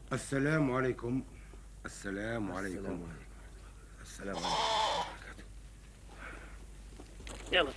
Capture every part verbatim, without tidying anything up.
السلام عليكم. السلام عليكم. السلام عليكم. السلام عليكم. يلا.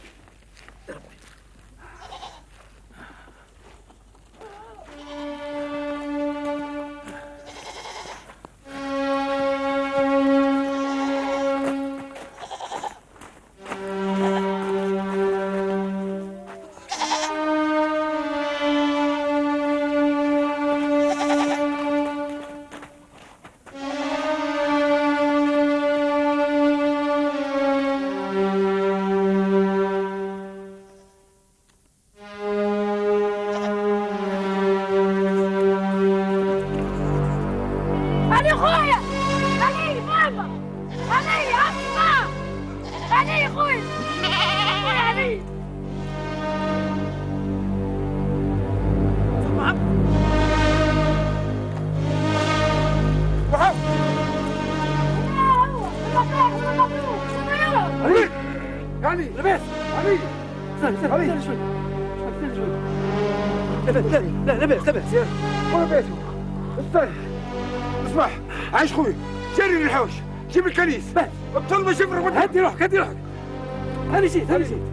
عايش خوي، جري للحوش، جيب الكنيس، بطل ما شفرك. هدي روحك هدي روحك. هاني جيت هاني جيت.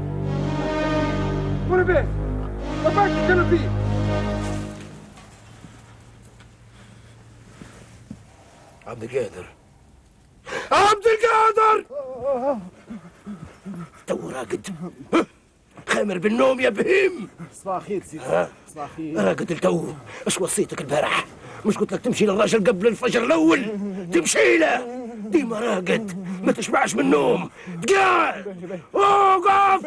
وين بيه؟ ما باقي تتكلم فيه. عبد القادر عبد القادر تو راقد خامر بالنوم يا بهيم. صباح الخير سيدي. صباح الخير. راقد التو. اش وصيتك البارح؟ مش قلت لك تمشي للراجل قبل الفجر الاول؟ تمشي له ديما راقد ما تشبعش من النوم. تقع اوقف.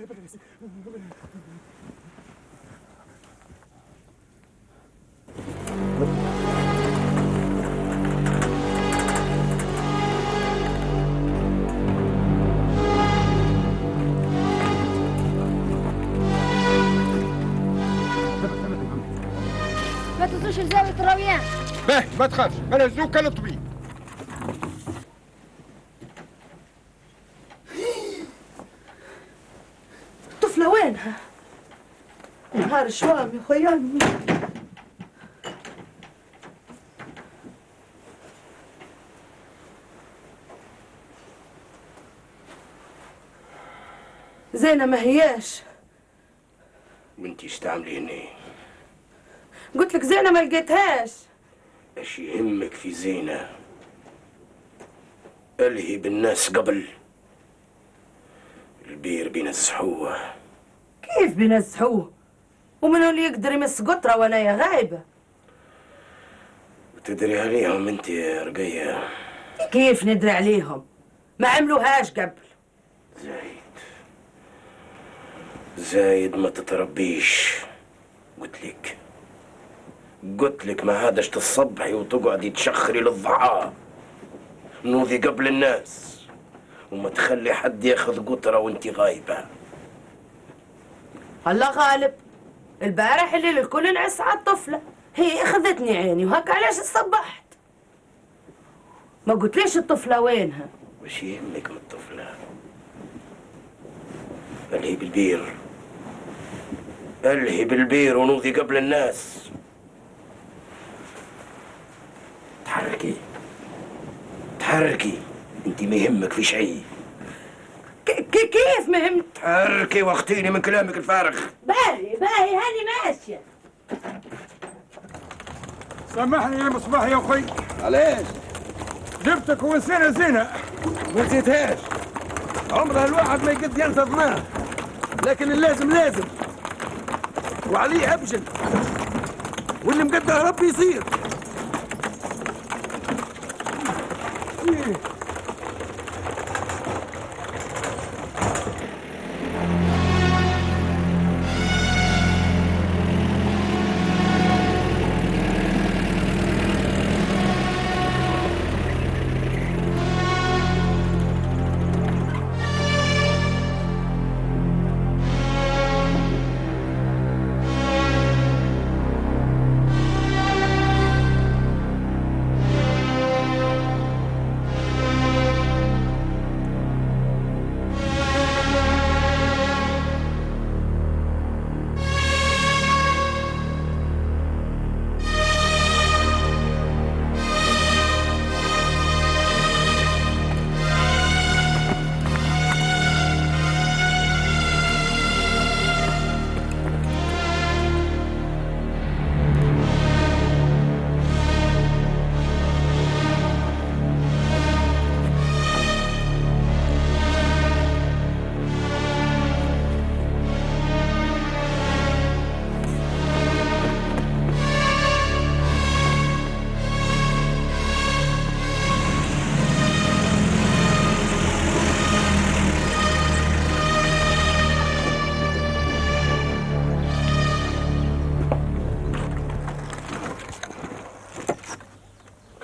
ما تنسوش لزاوية الراويان. باهي ما تخافش، انا زوك انا طبيب. الطفلة وينها؟ نهار الشوام يا خويا. زينة ما هياش. وانتي ايش تعملي هنا؟ قلت لك زينة ما لقيتهاش. ايش يهمك في زينة؟ الهي بالناس قبل البير بينزحوه. كيف بينزحوه؟ ومن اللي يقدر يمس قطرة وانا يا غايبة؟ وتدري عليهم انت يا رقية؟ كيف ندري عليهم؟ ما عملوهاش قبل. زايد زايد ما تتربيش. قلت لك قلت لك ما عادش تصبحي وتقعدي تشخري للضحى. نوذي قبل الناس وما تخلي حد ياخذ قطرة وانت غايبة. الله غالب، البارح الليل الكل نعس على الطفلة، هي اخذتني عيني وهك علاش صبحت. ما قلت ليش الطفلة وينها؟ وش يهمك من الطفلة؟ الهي بالبير الهي بالبير ونوذي قبل الناس. تحركي تحركي انت ما يهمك في شيء. كيف مهم؟ تحركي واختيني من كلامك الفارغ. باهي باهي هاني ماشية. سامحني يا مصباح يا اخي. علاش؟ جبتك ونسينا زينة. ما نسيتهاش. عمرها الواحد ما يقد ينسى ظناه، لكن اللازم لازم وعليه ابجل، واللي مقدر ربي يصير.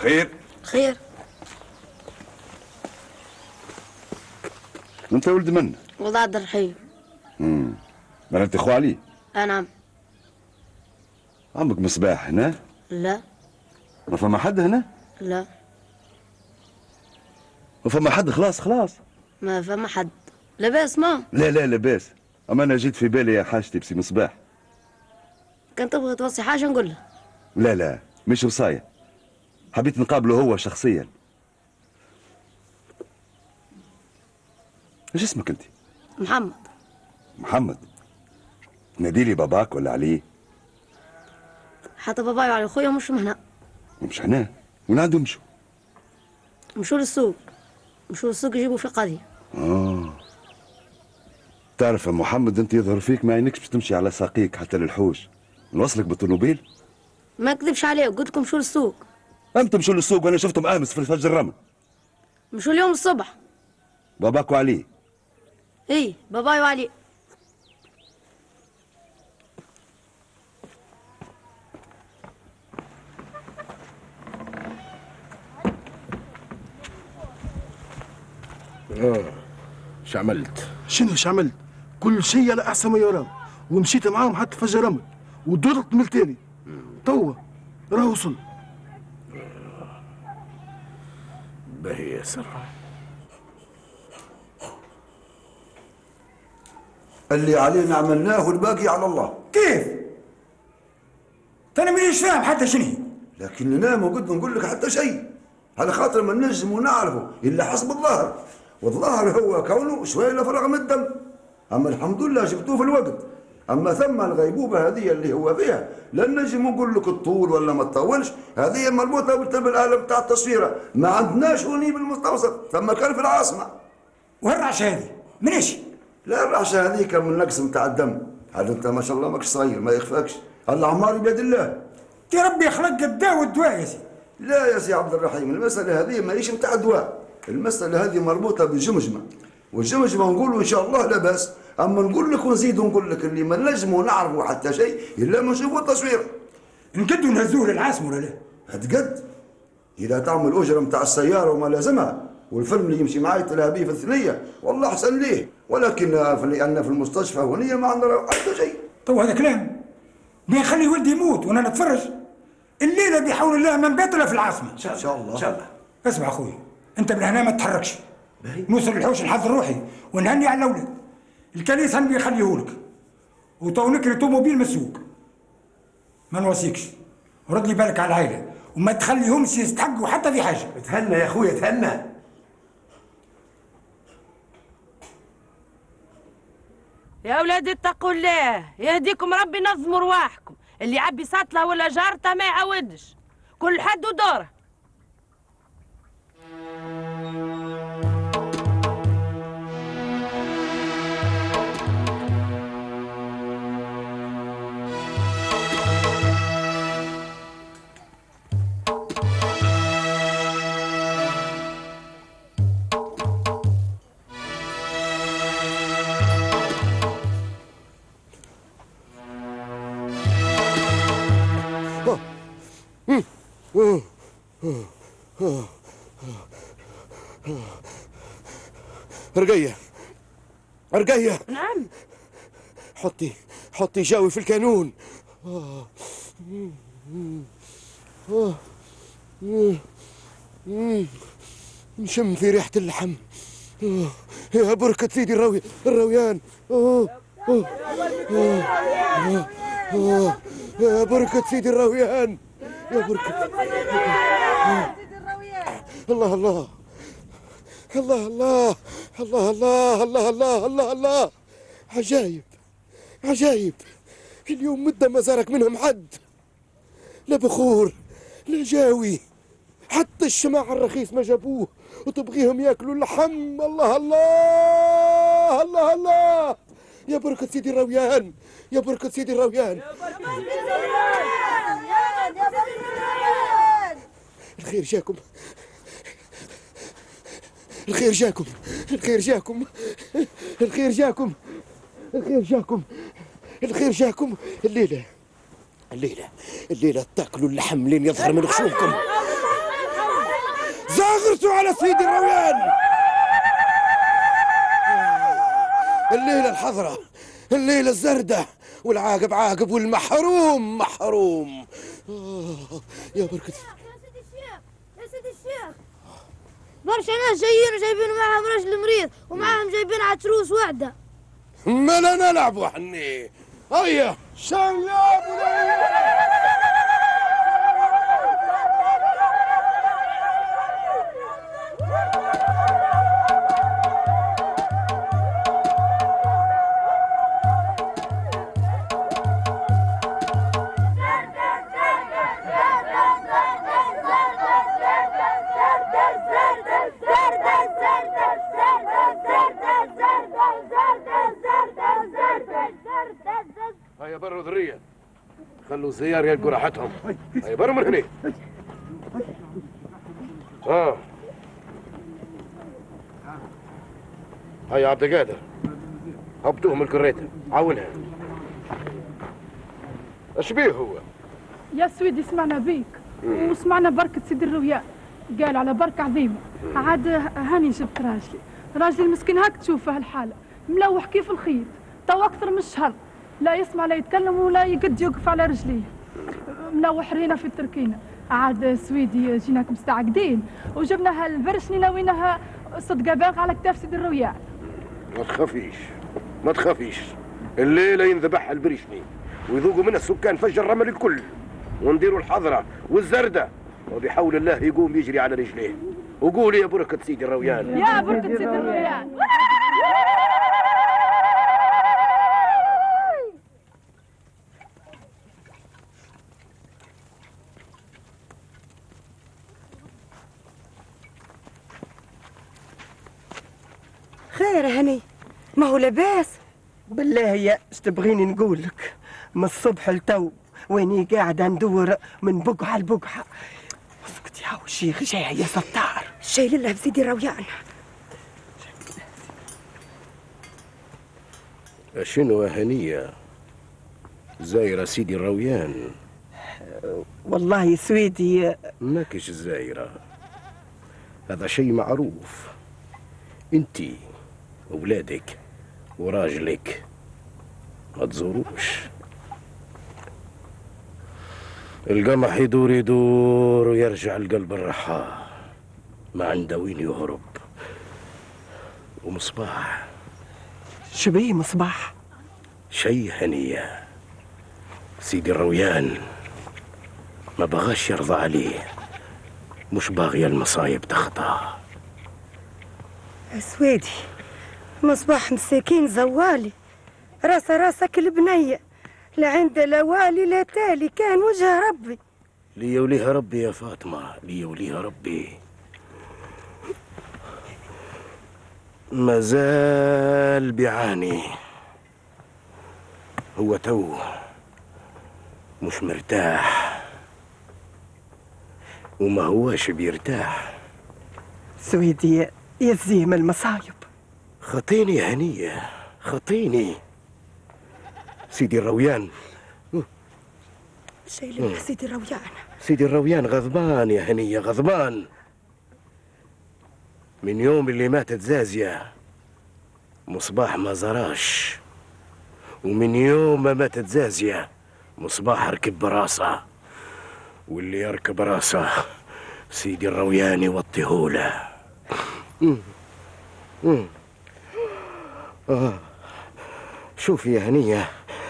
خير؟ خير. انت ولد من؟ ولد عبد الرحيم. امم ما انت اخو علي؟ اه نعم. عمك مصباح هنا؟ لا. ما فما حد هنا؟ لا. ما فما حد خلاص خلاص. ما فما حد. لاباس ما؟ لا لا لاباس، اما انا جيت في بالي يا حاجتي بسي مصباح. كان تبغى توصي حاجه نقول له. لا لا مش وصاية، حبيت نقابله هو شخصيا. ايش اسمك انت؟ محمد. محمد. تنادي لي باباك ولا عليه؟ حتى باباي وعلي خويا مش هنا. مش هنا؟ وين عندهم يمشوا؟ مشوا للسوق. مشوا للسوق يجيبوا في قضيه. اه تعرف يا محمد انت يظهر فيك ما عينكش باش تمشي على ساقيك حتى للحوش. نوصلك بالطوموبيل؟ ما كذبش عليه، قلت لكم مشوا للسوق. امتى مشوا للسوق وانا شفتهم امس في الفجر الرمل؟ مشوا اليوم الصبح. باباك وعلي؟ اي باباي وعلي. اه ايش عملت؟ شنو ايش عملت؟ كل شيء على احسن ما يرام، ومشيت معاهم حتى فجر رمل ودرت من التالي. توا راه وصل. باهي ياسر. اللي علينا عملناه والباقي على الله. كيف؟ انا مانيش فاهم حتى شنو هي. لكن انا ما قد نقول لك حتى شيء، على خاطر ما نجم ونعرفه الا حسب الظاهر، والظاهر هو كونه شويه فرغ من الدم. اما الحمد لله جبتوه في الوقت. اما ثم الغيبوبه هذه اللي هو فيها لا نجم نقول لك الطول ولا ما تطولش، هذه مربوطه بالاله بتاع التصويره، ما عندناش هوني بالمستوصف، ثم كان في العاصمه. والرعشه هذه منيش؟ لا الرعشه هذيك من نقص نتاع الدم، هذا انت ما شاء الله ماكش صغير ما يخفاكش، الاعمار بيد الله. يا ربي يخلق الدواء والدواء يا سيدي. لا يا سي عبد الرحيم، المساله هذه ماهيش نتاع دواء، المساله هذه مربوطه بالجمجمه، والجمجمه نقولوا ان شاء الله لا باس، اما نقول لك ونزيد ونقول لك اللي ما نجموا نعرفوا حتى شيء الا ما نشوفوا التصوير. نقدوا نهزوه للعاصمه ولا لا؟ هتقد اذا تعمل اجره نتاع السياره وما لازمها، والفيلم اللي يمشي معاي تلهى في الثنيه والله احسن ليه، ولكن لان في المستشفى هونيه ما عندنا حتى شيء. تو هذا كلام بيخلي ولدي يموت وانا نتفرج. الليله بحول الله ما نباتله في العاصمه. ان شاء الله ان شاء الله. اسمع اخوي، انت من هنا ما تتحركش. نوصل الحوش نحضر روحي ونهني على الاولاد. الكنيسه نبي يخليهولك، وتو نكري طوموبيل من السوق. ما نوصيكش، ورد لي بالك على العائله وما تخليهمش يستحقوا حتى في حاجه. تهنى يا اخويا تهنى. يا اولاد اتقوا الله، يهديكم ربي، نظموا رواحكم. اللي يعبي سطله ولا جارته ما يعودش، كل حد ودوره. رقية رقية. نعم. حطي حطي جاوي في الكانون. آه. آه. آه. نشم في ريحة اللحم. آه. يا بركة سيدي الروي الرويان. آه. آه. آه. آه. آه. يا بركة سيدي الرويان، يا بركة. آه. الله الله الله الله الله الله الله الله الله الله. عجايب عجايب، اليوم مدة ما زارك منهم حد، لا بخور لا جاوي، حتى الشماع الرخيص ما جابوه، وتبغيهم ياكلوا اللحم. الله الله الله الله. يا بركة سيدي الرويان، يا بركة سيدي الرويان. الخير جاكم، الخير جاكم، الخير جاكم، الخير جاكم، الخير جاكم، الخير جاكم. الليلة الليلة الليلة تاكلوا اللحم لين يظهر من خشومكم. زاغرتوا على سيدي الرويان. الليلة الحضرة، الليلة الزردة، والعاقب عاقب والمحروم محروم. يا بركة يا سيدي الشيخ، يا سيدي الشيخ، برشا ناس جايين وجايبين معاهم رجل مريض ومعاهم جايبين عتروس وحده. ما لا نلعبوا حني. هيا شلاب. هيا بروا ذرية، خلوا الزيار يلقوا راحتهم. هيا بروا من هنا. اه هيا عبد القادر، هبطوهم الكريتة، عاونها. اش بيه هو؟ يا سويدي سمعنا بيك وسمعنا بركة سيدي الرويان، قال على بركة عظيمة. عاد هاني جبت راجلي، راجلي المسكين هاك تشوفه الحالة، ملوح كيف الخيط، تو أكثر من شهر لا يسمع لا يتكلم ولا يقد يوقف على رجليه، ملوح رينا في التركينة. عاد سويدي جيناك مستعقدين وجبناها البرشني ناويناها صدقة باغ على كتاف سيدي الرويان. ما تخافيش ما تخافيش، الليلة ينذبح البرشني ويذوقوا منها السكان فجر الرمل الكل، ونديروا الحضرة والزردة، وبحول الله يقوم يجري على رجليه. وقولي يا بركة سيدي الرويان. يا بركة سيدي الرويان. خير هني، ما هو لاباس؟ بالله يا اش تبغيني نقول لك؟ من الصبح لتو ويني قاعده ندور من بقعه لبقعه. اسكت يا وشيخ، جاي يا ستار. شاي لله بسيدي الرويان. شنو هنية زايرة سيدي الرويان؟ والله سويدي ماكش زايرة، هذا شيء معروف. انتي وولادك وراجلك ما تزوروش. القمح يدور يدور ويرجع القلب الرحاه، ما عنده وين يهرب. ومصباح شبيه مصباح؟ شي هنية سيدي الرويان ما بغاش يرضى عليه، مش باغية المصايب تخطاه. سويدي مصباح مساكين زوالي، راسه راسك البنية، لا عنده لا والي لا تالي، كان وجه ربي. لي وليها ربي يا فاطمة، لي وليها ربي. ما زال بيعاني، هو تو مش مرتاح وما هواش بيرتاح. سويدي يزيم المصايب. خطيني يا هنية، خطيني. سيدي الرويان شايل لك سيدي الرويان. سيدي الرويان غضبان يا هنية، غضبان من يوم اللي ماتت زازية. مصباح ما زراش، ومن يوم ما ماتت زازية مصباح ركب براسه، واللي يركب راسه سيدي الرويان يوطيهوله. آه. شوفي يا هنية،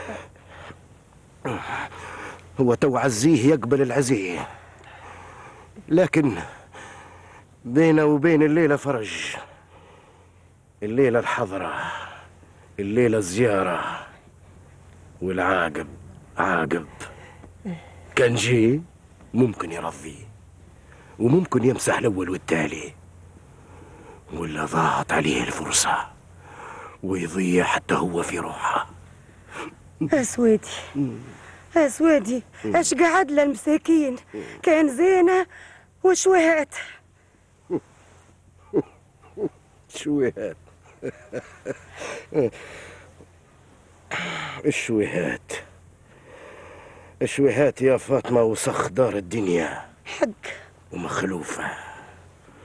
هو تو عزيه يقبل العزيه، لكن بينه وبين الليلة فرج، الليلة الحضرة، الليلة الزيارة، والعاقب عاقب. كان جي ممكن يرضيه وممكن يمسح الأول والتالي، ولا ضاعت عليه الفرصة ويضيع حتى هو في روحه. اسودي اسودي اش قعد للمساكين، كان زينة وشويهات. شويهات الشويهات الشويهات يا فاطمة وسخ دار الدنيا حق ومخلوفة.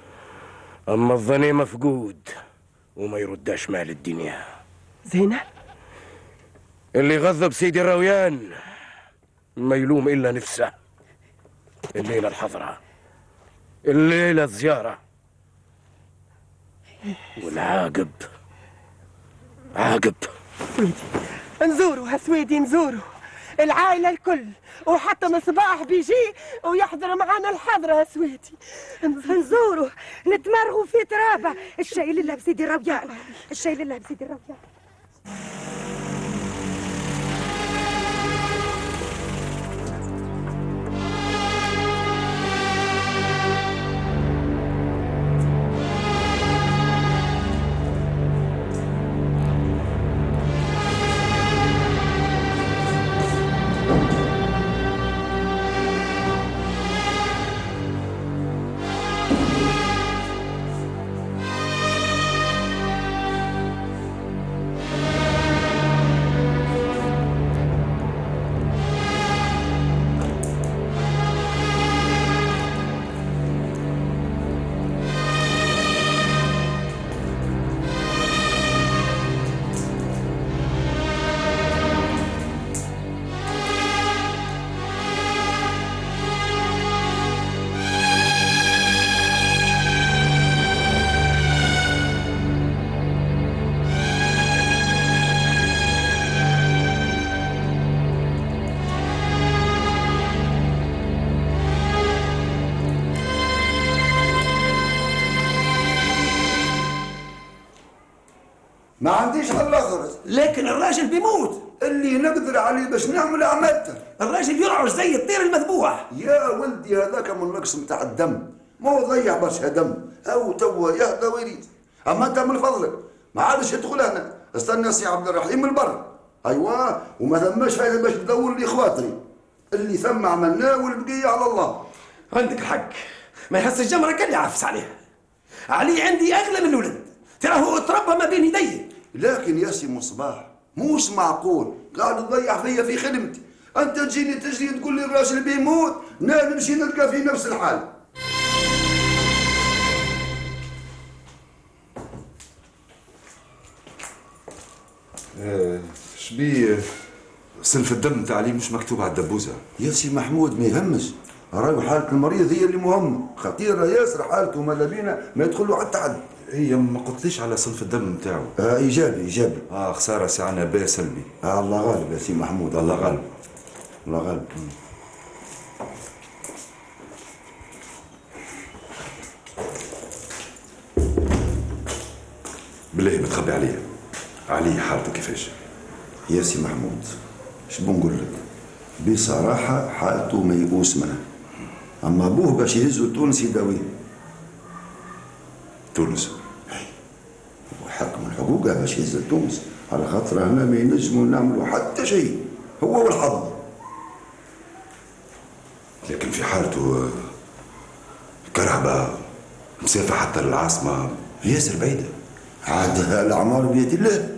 أما الظني مفقود وما يرداش مال الدنيا. زينب اللي غضب سيدي الرويان ما يلوم إلا نفسه. الليلة الحضرة، الليلة الزيارة، والعاقب عاقب. نزوروا هسويدي نزوروا العائلة الكل، وحتى مصباح بيجي ويحضر معنا الحضرة هسويدي. نزوروا نتمرغوا في ترابه. الشاي لله بسيدي الرويان، الشاي لله بسيدي الرويان. ما عنديش حل اخر، لكن الراجل بيموت. اللي نقدر عليه باش نعمل عملته. الراجل يرعش زي الطير المذبوح. يا ولدي هذاك من نقص نتاع الدم، مو ضيع برشا دم، او توا يهدى ويريد. اما انت من فضلك ما عادش يدخل هنا، استنى سي عبد الرحيم من برا. ايوا وما ثماش فايده باش تدور لي خواطري، اللي ثم عملناه والبقيه على الله. عندك الحق، ما يهز الجمره كان يعفس عليها. علي عندي اغلى من الولد، تراه تربى ما بين يدي. لكن يا سي مصباح موش معقول قاعد تضيع فيا في خدمتي. انت تجيني تجري تقول لي الراجل بيموت، نا نمشي نلقى في نفس الحال. شبيه صنف الدم تاع علي مش مكتوب على الدبوزه؟ يا سي محمود ما يهمش، راهو حالة المريض هي اللي مهمة، خطيرة ياسر حالته، ماذا بينا ما يدخل له حتى حد. هي ما قلتليش على صنف الدم نتاعو. آه ايجابي ايجابي. اه خساره ساعنا با سلبي. آه الله غالب يا سي محمود، الله غالب الله غالب. بالله بتخبي عليا، علي حالته كيفاش؟ يا سي محمود اش بنقول لك، بصراحة حالته ميؤوس منها، أما أبوه باش يهزو تونس يداويه. تونس؟ وحق من حقوقه باش يهز تونس، على خاطر هنا ما ينجموا نعملوا حتى شيء، هو والحظ. لكن في حالته كرهبة مسافة حتى للعاصمة ياسر بعيدة. عاد الأعمار بيد الله.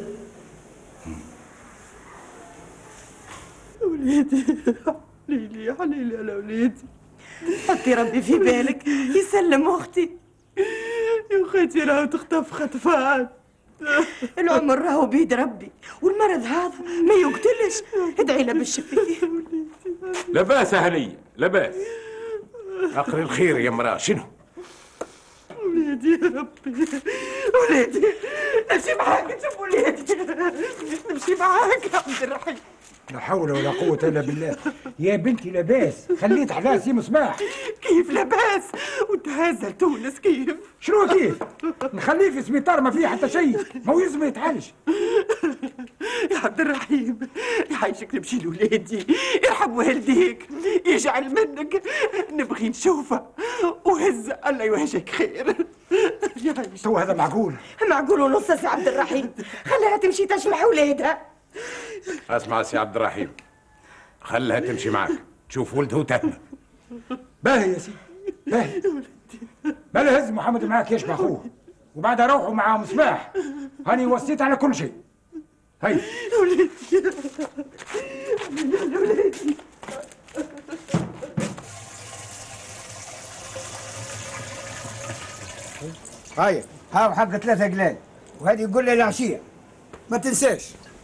وليدي ليلي يا حليلي على وليدي، حطي ربي في بالك يسلم اختي. يا اختي راهو تخطف خطفات، العمر راهو بيد ربي، والمرض هذا ما يقتلش. ادعي له بالشفيه. لا باس هنية، لا باس. اقري الخير يا مراه. شنو؟ وليدي يا ربي، وليدي نمشي معاك نشوف وليدي، نمشي معاك يا عبد الرحيم. لا حول ولا قوة إلا بالله. يا بنتي لاباس، خليت على سي مصباح. كيف لاباس؟ وتهزل تونس كيف؟ شنو كيف؟ نخليه في سبيطار ما فيه حتى شيء، ما هو يلزم يتعالج. يا عبد الرحيم يعيشك نمشي لولادي، يرحم والديك، يجعل منك نبغي نشوفه، وهز الله يوجهك خير. يعيش. تو هذا معقول؟ معقول ونص سي عبد الرحيم، خليها تمشي تجمع ولادها. اسمع سي عبد الرحيم، خلها تمشي معك تشوف ولده وتهنى. باهي يا سيدي باهي. بلا هز محمد معاك يشبه اخوه، وبعدها روحوا مع مصباح. هاني وصيت على كل شيء. هيا وليدي وليدي. هاي هاو حق ثلاثة قلال، وهذه يقول لي العشية ما تنساش.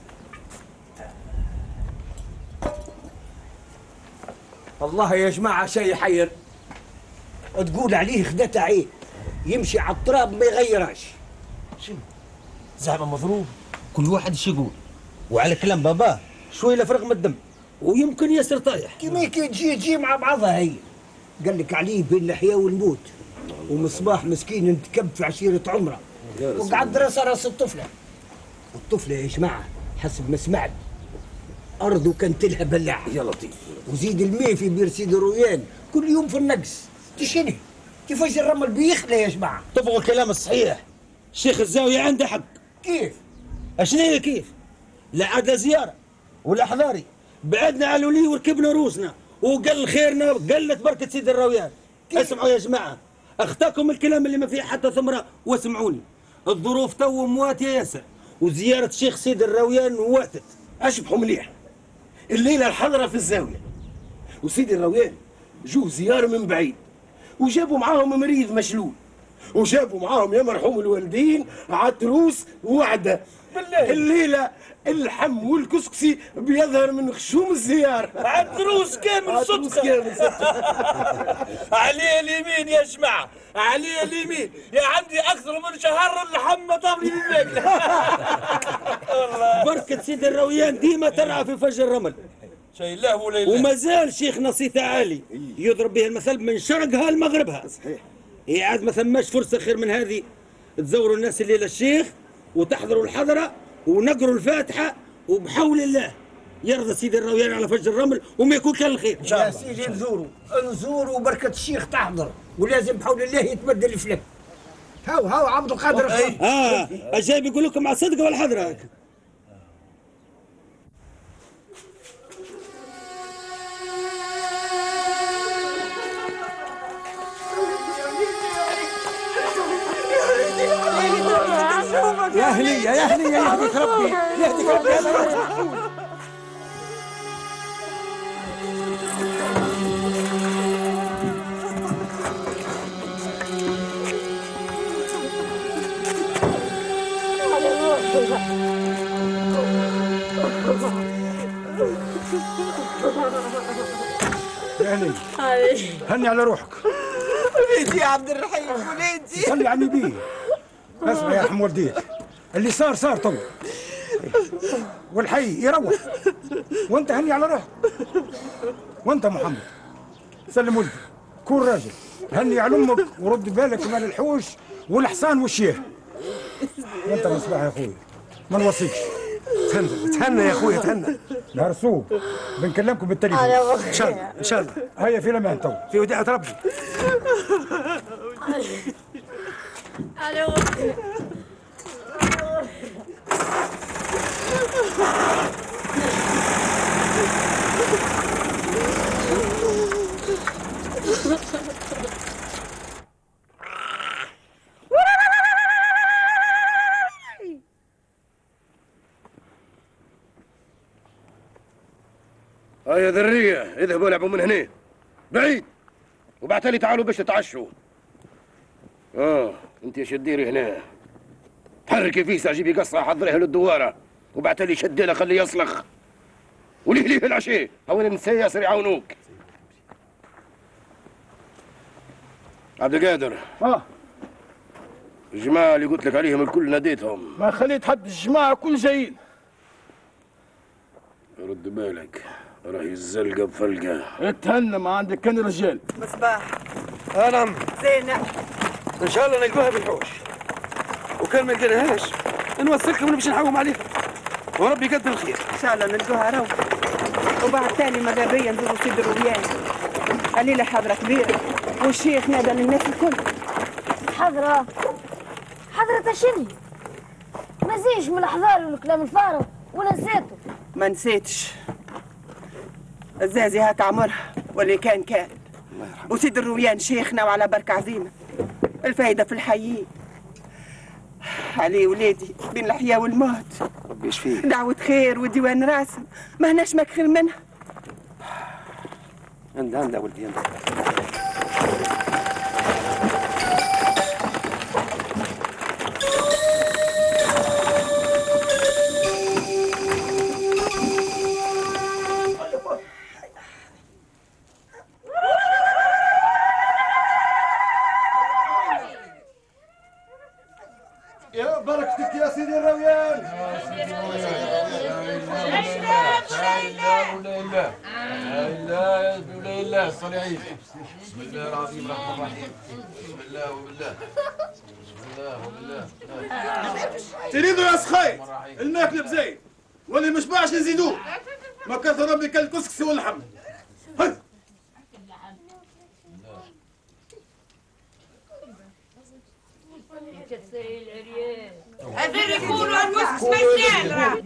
والله يا جماعة شيء يحير. تقول عليه خدته عين، يمشي على التراب ما يغيرهاش. شنو؟ زعما مضروب؟ كل واحد ايش يقول؟ وعلى كلام باباه شوي لفرغ من الدم، ويمكن ياسر طايح. كيما كي تجي تجي مع بعضها هي. قال لك عليه بين الحياة والموت، ومصباح مسكين انتكب في عشيرة عمره، وقعد راس راس الطفلة. والطفلة يا جماعة حسب ما سمعت أرضه كانت لها بلاعة. يا لطيف. وزيد الماء في بير سيدي رويان كل يوم في النقص. تشني كيفاش الرمل بيخلى يا جماعة؟ طبقوا الكلام الصحيح. شيخ الزاوية عنده حق. كيف؟ اشنو هي كيف؟ لا عاد زيارة ولا حضاري، بعدنا على الولي وركبنا روسنا وقل خيرنا قلت بركة سيدي الرويان. اسمعوا يا جماعة، اخطاكم الكلام اللي ما فيه حتى ثمرة واسمعوني. الظروف تو مواتية ياسر، وزيارة شيخ سيدي الرويان واتت. اشبحوا مليح. الليلة الحضرة في الزاوية، وسيدي الرويان جوه زيارة من بعيد، وجابوا معاهم مريض مشلول، وجابوا معاهم يا مرحوم الوالدين عتروس وعدة. بالله الليلة اللحم والكسكسي بيظهر من خشوم الزيارة. عتروس كامل صدقة. كامل صدقة. عليه اليمين يا جماعة، عليه اليمين. يا عندي أكثر من شهر اللحم طابلي بالماكلة. بركة سيدي الرويان ديما ترعى في فج الرمل. شيء لا ولا لا. وما زال شيخنا صيته عالي يضرب به المثل من شرقها لمغربها. صحيح. هي عاد ما ثماش فرصة خير من هذه. تزوروا الناس الليلة الشيخ وتحضروا الحضرة ونقروا الفاتحة، وبحول الله يرضى سيدي الرويان على فج الرمل وما يكون كان الخير. ان شاء الله. يا سيدي نزوروا نزوروا بركة الشيخ تحضر، ولازم بحول الله يتبدل الفلك. هاو هاو عبد القادر. اه اجايب يقول لكم على الصدقة والحضرة. يا هنية يا هنية يهديك ربي يهديك ربي. يا هني هني على روحك. وليدي يا عبد الرحيم وليدي. صلي على النبي. اسمع يا رحم والديك، اللي صار صار تو، والحي يروح، وانت هني على روحك. وانت محمد سلم ولدي، كون راجل، هني على امك ورد بالك مال الحوش والحصان والشيه. وانت مصباح يا اخوي ما نوصيكش. تهنى تهنى يا اخويا تهنى. نهار السوق بنكلمكم بالتليفون ان شاء الله ان شاء الله. هيا في الامان تو في وديعة ربي. هيا ذرية اذهبوا العبوا من هنا بعيد، وبعتلي تعالوا باش تتعشوا. اه انت ايش تديري هنا؟ تحركي فيسا جيبي قصة حضريها للدوارة، وبعتلي شديله خليه يصلخ. وليه ليه العشاء؟ هون النساء ياسر يعاونوك. عبد القادر. اه الجماعة اللي قلت لك عليهم الكل ناديتهم. ما خليت حد الجماعة كل جايين. رد بالك راهي الزلقة بفلقة. اتهنى ما عندك كان رجال. مصباح. اه نعم. زينة. ان شاء الله نلقوها بالحوش، وكان ما لقيناهاش نوصلكم باش نحوم عليها، وربي يقدر الخير. ان شاء الله نلقوها رو. وبعد تالي ماذا بيا نزوروا سيدي الرويان. الليلة حضرة كبيرة والشيخ نادى للناس الكل. حضرة حضرة شني؟ ما زيش من الأحضار والكلام الفارغ ولا نسيته. ما نسيتش. الزازي هاك عمرها واللي كان كان. وسيد الرويان شيخنا وعلى بركة عظيمة. الفايدة في الحيين. علي ولادي بين الحياة والموت. ربي يشفيك. دعوة خير وديوان راسم ما هناش مكخير منها. عندها عندها ولدي عندها. الله صلي عيد. بسم الله العظيم الرحمن الرحيم. بسم الله وبالله. بسم الله وبالله. تريدوا يا سخاي الماكله بزايد واللي مش باعش نزيدوه. ما كثر ربي كل كسكسي واللحم. هاي هذول يكونوا الوسخ مجال.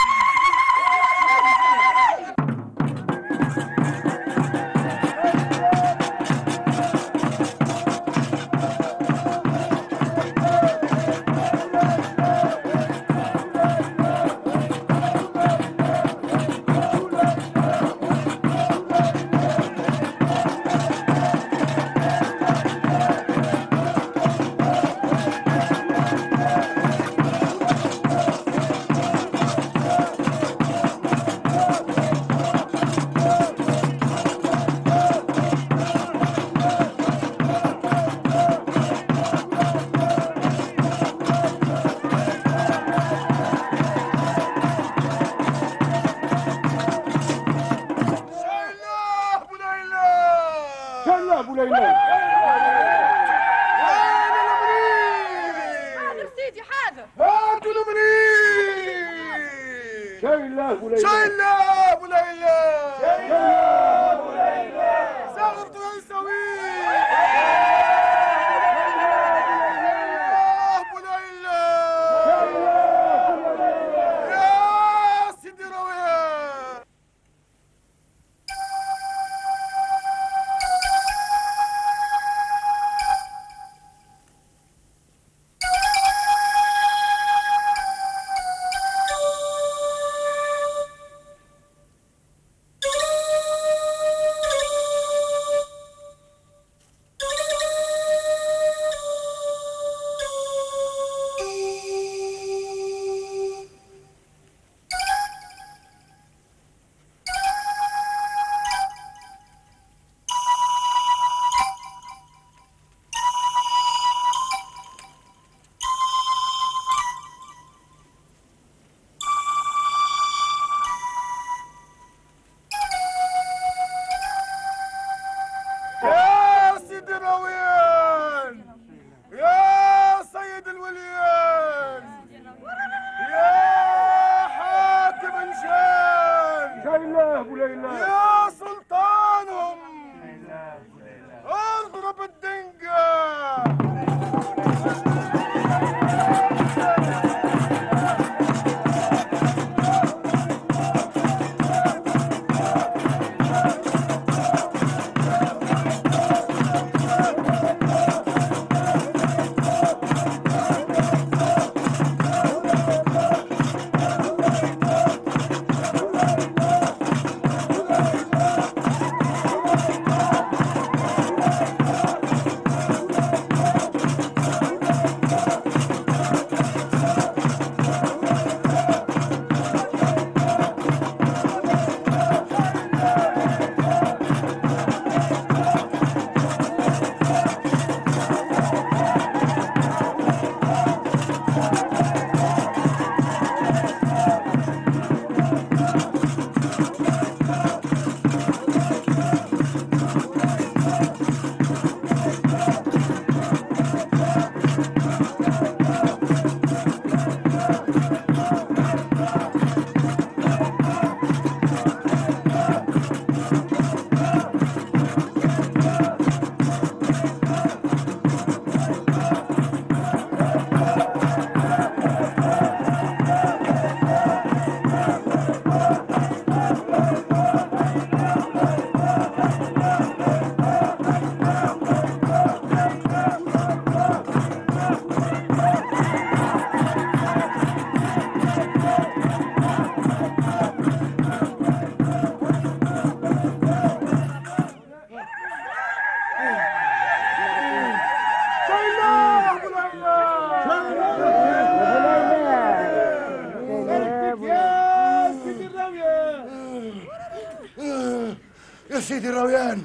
يا سيدي الرويان.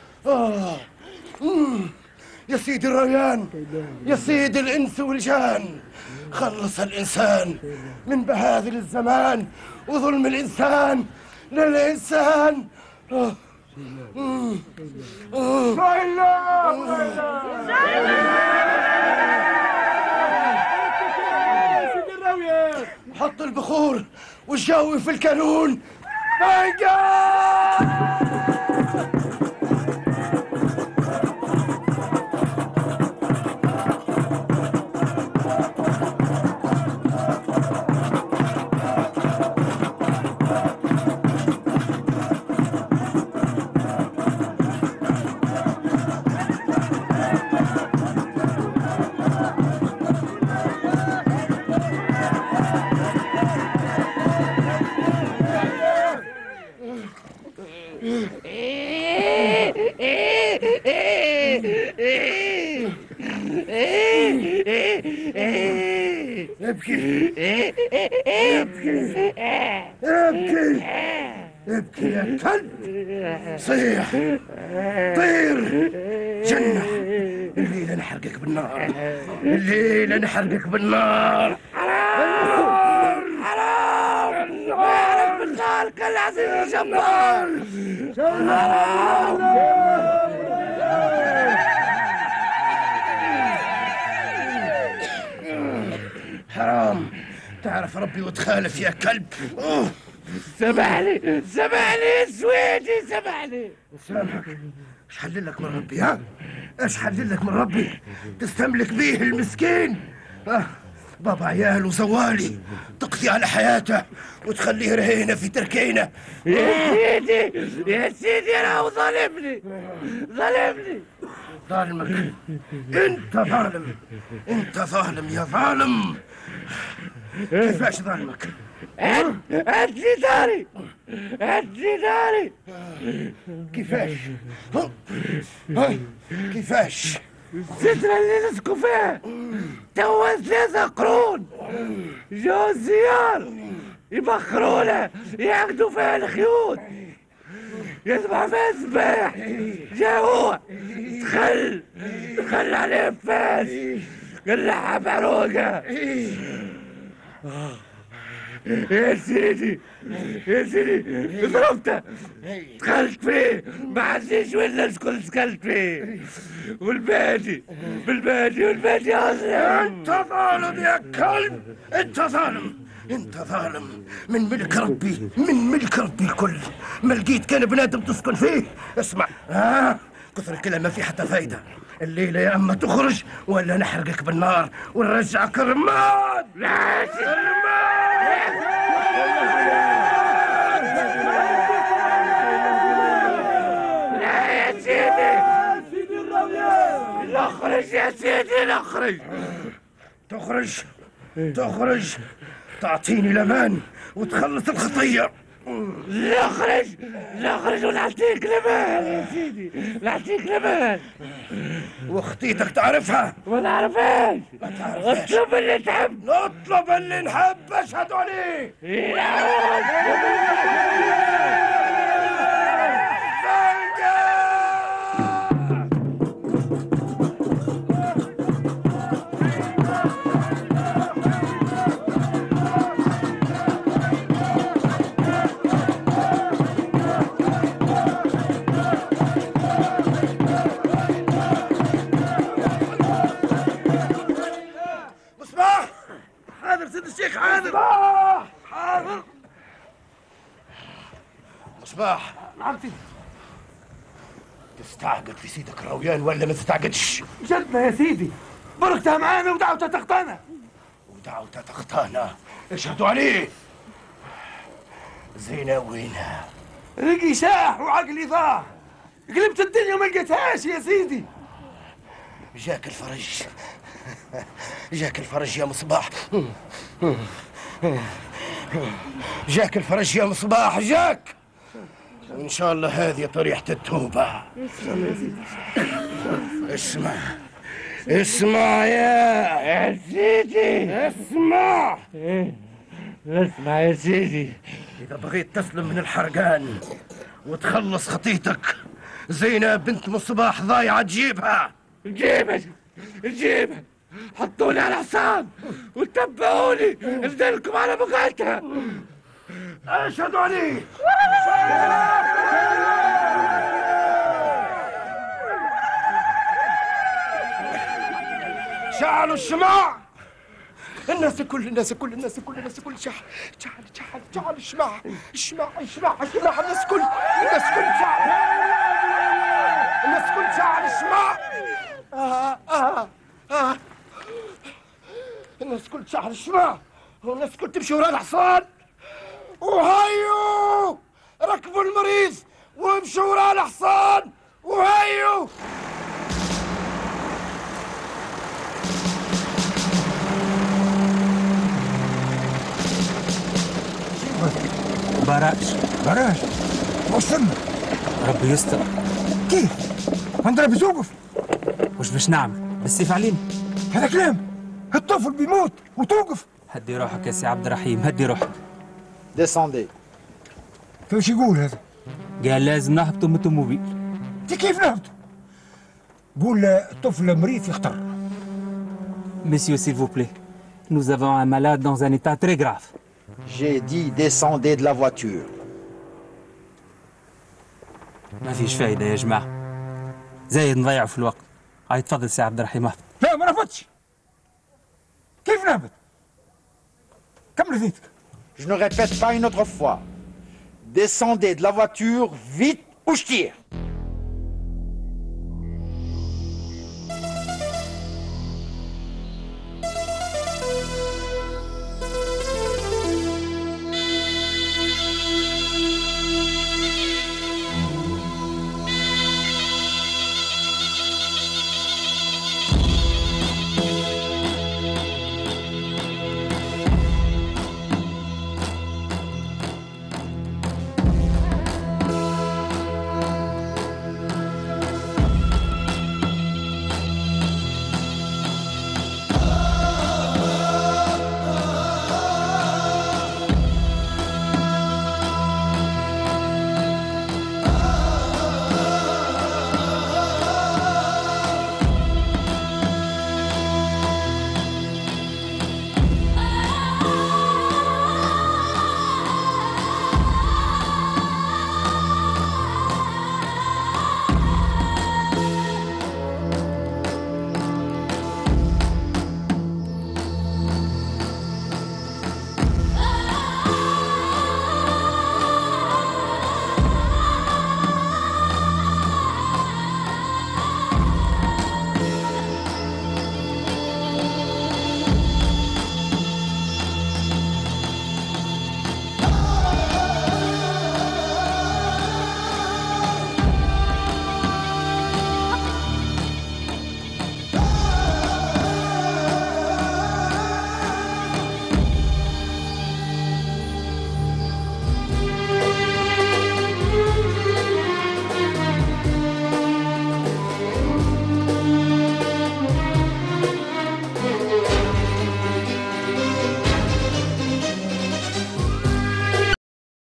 آه. يا سيدي الرويان، يا سيدي الإنس والجان، خلص الإنسان من بهاذل الزمان وظلم الإنسان للإنسان. آه. حط البخور والجوي في الكانون. ابكي ابكي ابكي ابكي يا كلب. صيح طير جنة. الليلة نحرقك بالنار، الليلة نحرقك بالنار. حرام حرام بارك بالخالق العزيز الجبار. حرام حرام. تعرف ربي وتخالف يا كلب. أوه. سامحني سامحني سويدي سامحني. سامحك؟ ايش حللك من ربي؟ ها؟ ايش حللك من ربي؟ تستملك بيه المسكين؟ آه. بابا عيال وزوالي تقضي على حياته وتخليه رهينه في تركينه. يا سيدي يا سيدي انا ظالمني ظالمني. ظالمك انت ظالم، انت ظالم يا ظالم. كيفاش ظالمك؟ هات لي داري هات لي داري. كيفاش؟ هاي كيفاش؟ السترة اللي نسكو فيها توا ثلاثة قرون جو الزيار يبخرونا يعقدوا فيها الخيوط يذبح فيها السباح. جا هو دخل دخل عليه فاس قلعها بعروقه. يا سيدي يا سيدي ضربته دخلت فيه ما عنديش ولا شكون سكلت فيه والبادي بالبادي والبادي اصلا. انت ظالم يا كلب، انت ظالم انت ظالم. من ملك ربي من ملك ربي الكل ما لقيت كان بنادم تسكن فيه. اسمع ها كثر الكلام ما في حتى فايده. الليله يا اما تخرج ولا نحرقك بالنار ونرجعك رماد. لا لا يا سيدي نخرج يا سيدي نخرج. تخرج تخرج تعطيني الامان وتخلص الخطيه. نخرج نخرج ونعطيك الامان يا سيدي نعطيك الامان. واختيتك تعرفها؟ ما نعرفهاش. ما تعرفهاش. اطلب اللي تحب. نطلب اللي نحب. اشهد عليه. حاضر سيد الشيخ حاضر. مصباح حاضر. مصباح نعم سيدي. تستعقد في سيدك الرويان ولا ما تستعقدش؟ جدنا يا سيدي بركتها معانا ودعوتها تخطانا. ودعوتها تخطانا اشهدوا عليه. زينة وينها؟ رقي شاح وعقلي ضاع. قلبت الدنيا وما لقيتهاش يا سيدي. جاك الفرج جاك الفرج يا مصباح. جاك الفرج يا مصباح جاك. وإن شاء الله هذه طريحة التوبة. اسمع اسمع يا يا سيدي اسمع اسمع يا سيدي. إذا بغيت تسلم من الحرقان وتخلص خطيتك زينة بنت مصباح ضايعة تجيبها. جيبها جيبها حطوني على حصان وتبعوني ندلكم على بقعتها. اشهدوا عليه. شعلوا الشمع. الناس الكل الناس الكل الناس الكل الناس الكل شعل شعل شعل شعل الشمع الشمع الشمع الشمع الناس الكل الناس الكل شعل الناس الكل شعل الشمع. آه آه آه الناس الكل شعل الشمع والناس الكل تمشي ورا الحصان. وهيو ركبوا المريض وامشوا ورا الحصان وهيو. براش براش وصلنا. ربي يستر. كيف؟ عندنا بيزوقف. وش باش نعمل؟ بالسيف علينا. هذا كلام. الطفل بيموت وتوقف. هدي روحك يا سي عبد الرحيم، هدي روحك. ديسوندي. كيفاش يقول هذا؟ قال لازم نهبطوا من الطوموبيل. انت كيف نهبطوا؟ قول الطفل مريض يختار. Monsieur, s'il vous plaît, nous avons un malade dans un état très grave. J'ai dit descendez de la voiture. ما فيش فايدة يا جماعة. زايد نضيعوا في الوقت. هاي تفضل سي عبد الرحيم اهبط. لا ما نهبطش. كيف نهبط؟ كمل زيتك. Je ne répète pas une autre fois. Descendez de la voiture vite ou je tire.